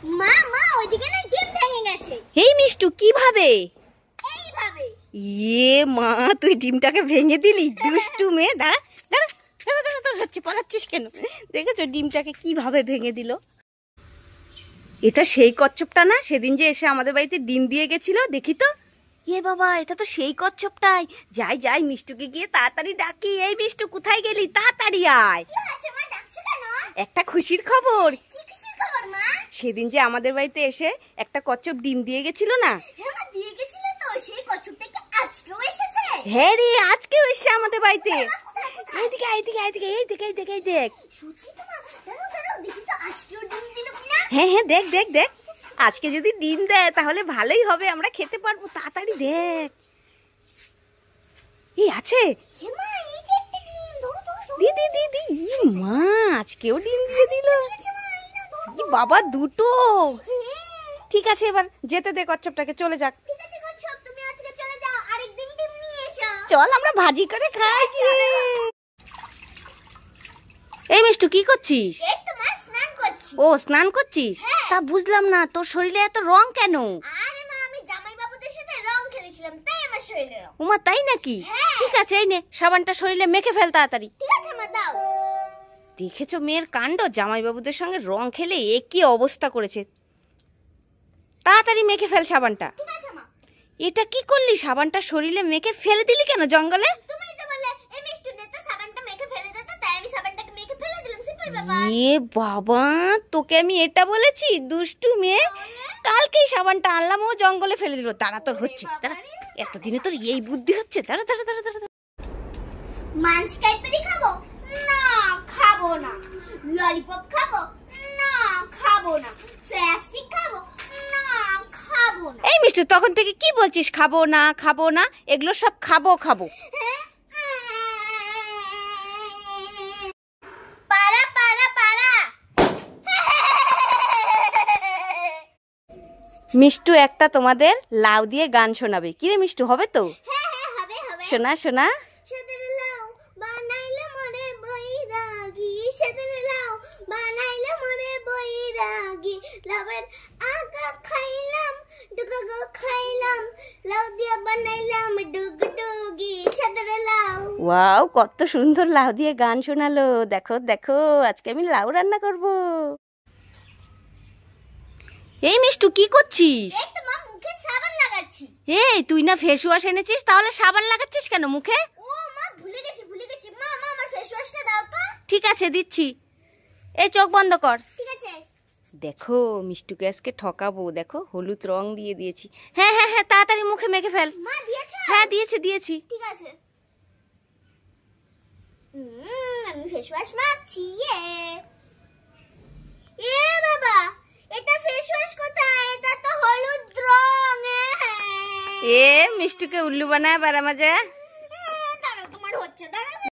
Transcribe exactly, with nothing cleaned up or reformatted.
মা মা ওইদিকে না ডিম ভেঙে গেছে। এই মিষ্টু কিভাবে? এইভাবে। ইয়ে মা তুই ডিমটাকে ভেঙে দিলি, দুষ্টু মেয়ে। দাঁড়া দাঁড়া দাঁড়া দাঁড়া দাঁড়া হচ্ছে, পালাচ্ছিস কেন? দেখেছো ডিমটাকে কিভাবে ভেঙে দিল? এটা সেই কচ্ছপটা না সেদিন যে এসে আমাদের বাড়িতে ডিম দিয়ে গেছিল? দেখি তো। এ বাবা, এটা তো সেই কচ্ছপটাই। যাই যাই মিষ্টুকে গিয়ে তাড়াতাড়ি ডাকি। এই মিষ্টু কোথায় গেলি? তাড়াতাড়ি আয়। কি হয়েছে মা, ডাকছো কেন? একটা খুশির খবর। কি খুশির খবর মা? সেদিন যে আমাদের বাড়িতে এসে একটা কচ্ছপ ডিম দিয়ে গেছিল না? হ্যাঁ মা, দিয়ে গেছিল তো। সেই কচ্ছপটা কি আজকেও এসেছে? হ্যাঁ রে, আজকেও এসেছে আমাদের বাড়িতে। এইদিকে এইদিকে এইদিকে এইদিকে এইদিকে দেখ। সত্যি তো মা, দাঁড়াও দাঁড়াও দেখি তো আজকেও ডিম দিল কিনা। হ্যাঁ হ্যাঁ দেখ দেখ দেখ, আজকে যদি ডিম দেয় তাহলে ভালোই হবে, আমরা খেতে পারবো। তাড়াতাড়ি দেখ। এই আছে। হ্যাঁ মা, এই যে একটা ডিম। ধরো ধরো ধরো। দি দি দি দি। ই মা, আজকেও ডিম দিয়ে দিল। ই বাবা, দুটো। ঠিক আছে, এবার যেতে দে কচ্ছপটাকে, চলে যাক। ঠিক আছে কচ্ছপ, তুমি আজকে চলে যাও, আরেকদিন ডিম নিয়ে এসো। চল আমরা ভাজি করে খাই। এই মিষ্টু কি করছিস? এই তো মা, স্নান করছি। ও স্নান করছিস? তা বুঝলাম না, তোর শরীরে এত রং কেন? আরে মা, আমি জামাই বাবুদের সাথে রং খেলেছিলাম, তাই আমার শরীরে রং। উমা তাই নাকি? ঠিক আছে, এই নে সাবানটা শরীরে মেখে ফেল তাড়াতাড়ি। ঠিক আছে মা, দাও। দেখেছো মেয়ের কাণ্ড, জামাইবাবুদের সঙ্গে রং খেলে এ কি অবস্থা করেছে। তাড়াতাড়ি মেখে ফেল সাবানটা। ঠিক আছে মা। এটা কি করলি? সাবানটা শরীরে মেখে ফেলে দিলি কেন জঙ্গলে? তুমিই তো বললে এই মিষ্টু নে তো সাবানটা মেখে ফেলে দে, তো তাই আমি সাবানটাকে মেখে ফেলে দিলাম, সিম্পল ব্যাপার। এ বাবা, তোকে আমি এটা বলেছি? দুষ্টু মেয়ে, কালকেই সাবানটা আনলাম, ও জঙ্গলে ফেলে দিল। দাঁড়া, তোর হচ্ছে দাঁড়া, এতদিনে তোর এই বুদ্ধি হচ্ছে। দাঁড়া দাঁড়া দাঁড়া দাঁড়া। মাঞ্চ কাইপেরি খাবো? না, খাবো না। ললিপপ খাবো? না, খাবো না। ফ্যাস্টিক খাবো? না, খাবো না। এই মিষ্টি, তখন থেকে কি বলছিস খাবো না খাবো না? এগুলো সব খাবো খাবো। পারা পারা পারা। মিষ্টু একটা তোমাদের লাউ দিয়ে গান শোনাবে। কি রে মিষ্টু, হবে তো? হ্যাঁ হ্যাঁ, হবে হবে। শোনা শোনা। সাদের লাউ বানাইলে মরে বৈরাগী, সাদের লাউ বানাইলে মরে বৈরাগী। লাউয়ের আগা খাইলাম, ডুগো খাইলাম, লাউ দিয়ে বানাইলাম ডুগ ডুগি, সাদের লাউ। ওয়াও, কত সুন্দর লাউ দিয়ে গান শোনালো। দেখো দেখো, আজকে আমি লাউ রান্না করব। এই মিষ্টু কি করছিস? এই তো মা, মুখে সাবান লাগাচ্ছি। এই তুই না ফেস ওয়াশ এনেছিস, তাহলে সাবান লাগাচ্ছিস কেন মুখে? ও মা, ভুলে গেছি ভুলে গেছি। মা মা, আমার ফেস ওয়াশটা দাও তো। ঠিক আছে দিচ্ছি। এই চোখ বন্ধ কর। ঠিক আছে। দেখো মিষ্টুকে আজকে ঠকাবো। দেখো হলুদ রং দিয়ে দিয়েছি। হ্যাঁ হ্যাঁ হ্যাঁ, তাড়াতাড়ি মুখে মেখে ফেল। মা দিয়েছো? হ্যাঁ দিয়েছি দিয়েছি। ঠিক আছে। হুম, আমি ফেস ওয়াশ মাখছি। এ এ বাবা, এটা ফেস ওয়াশ কোথায়? এটা তো হলুদ রং। এ মিষ্টুকে উল্লু বানায় বারা মাজা। দাঁড়াও, তোমার হচ্ছে, দাঁড়াও।